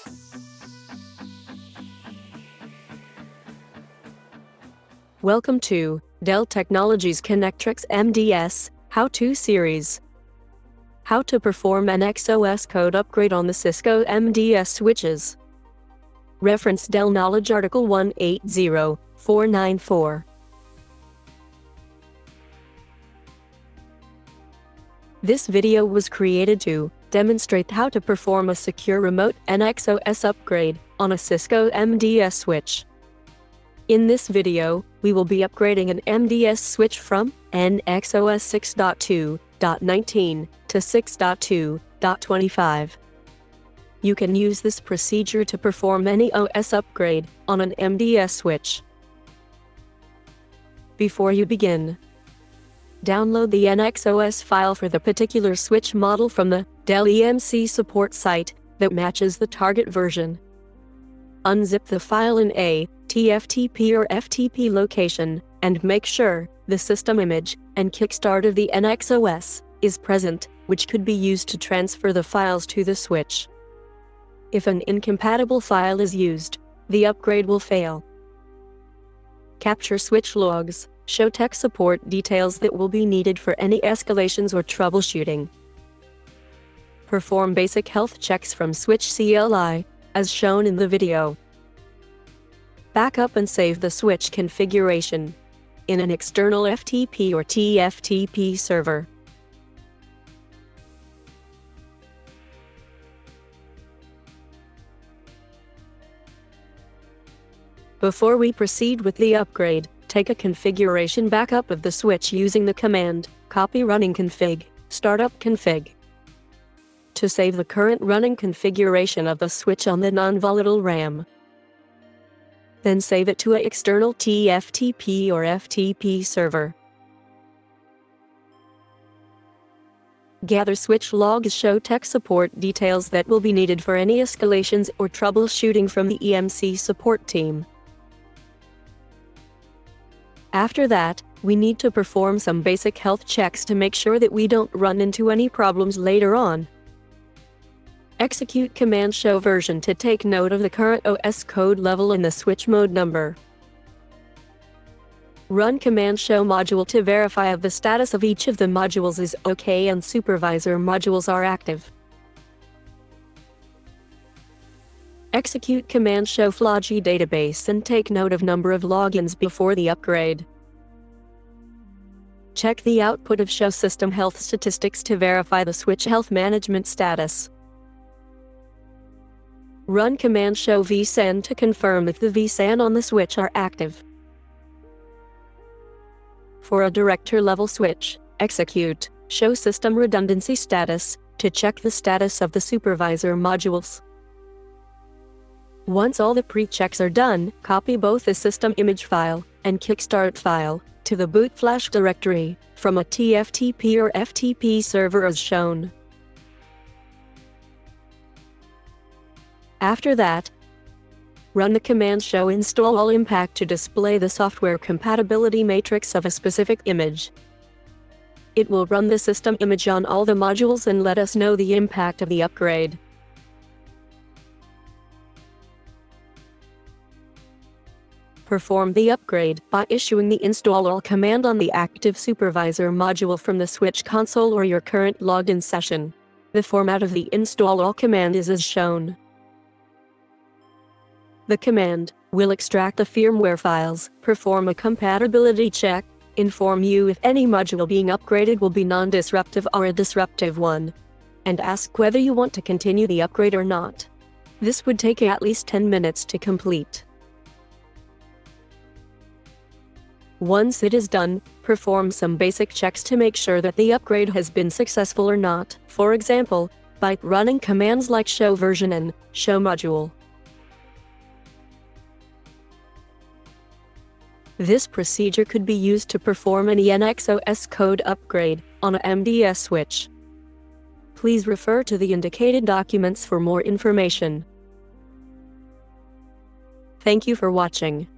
Welcome to Dell Technologies Connectrix MDS How-To Series. How to perform an XOS code upgrade on the Cisco MDS switches. Reference Dell Knowledge Article 180494. This video was created to demonstrate how to perform a secure remote NXOS upgrade on a Cisco MDS switch. In this video, we will be upgrading an MDS switch from NXOS 6.2.19 to 6.2.25. You can use this procedure to perform any OS upgrade on an MDS switch. Before you begin, download the NXOS file for the particular switch model from the Dell EMC support site that matches the target version. Unzip the file in a TFTP or FTP location, and make sure the system image and kickstart of the NXOS is present, which could be used to transfer the files to the switch. If an incompatible file is used, the upgrade will fail. Capture switch logs, show tech support details that will be needed for any escalations or troubleshooting. Perform basic health checks from switch CLI, as shown in the video. Backup and save the switch configuration in an external FTP or TFTP server. Before we proceed with the upgrade, take a configuration backup of the switch using the command copy running config, startup config. To save the current running configuration of the switch on the non-volatile RAM. Then save it to an external TFTP or FTP server. Gather switch logs, show tech support details that will be needed for any escalations or troubleshooting from the EMC support team. After that, we need to perform some basic health checks to make sure that we don't run into any problems later on. Execute command show version to take note of the current OS code level and the switch mode number. Run command show module to verify if the status of each of the modules is OK and supervisor modules are active. Execute command show flogy database and take note of number of logins before the upgrade. Check the output of show system health statistics to verify the switch health management status. Run command show vSAN to confirm if the vSAN on the switch are active. For a director level switch, execute show system redundancy status to check the status of the supervisor modules. Once all the pre-checks are done, copy both the system image file and kickstart file to the boot flash directory from a TFTP or FTP server as shown. After that, run the command show install all impact to display the software compatibility matrix of a specific image. It will run the system image on all the modules and let us know the impact of the upgrade. Perform the upgrade by issuing the install all command on the active supervisor module from the switch console or your current logged in session. The format of the install all command is as shown. The command will extract the firmware files, perform a compatibility check, inform you if any module being upgraded will be non-disruptive or a disruptive one, and ask whether you want to continue the upgrade or not. This would take at least 10 minutes to complete. Once it is done, perform some basic checks to make sure that the upgrade has been successful or not, for example, by running commands like show version and show module. This procedure could be used to perform any NXOS code upgrade on a MDS switch. Please refer to the indicated documents for more information. Thank you for watching.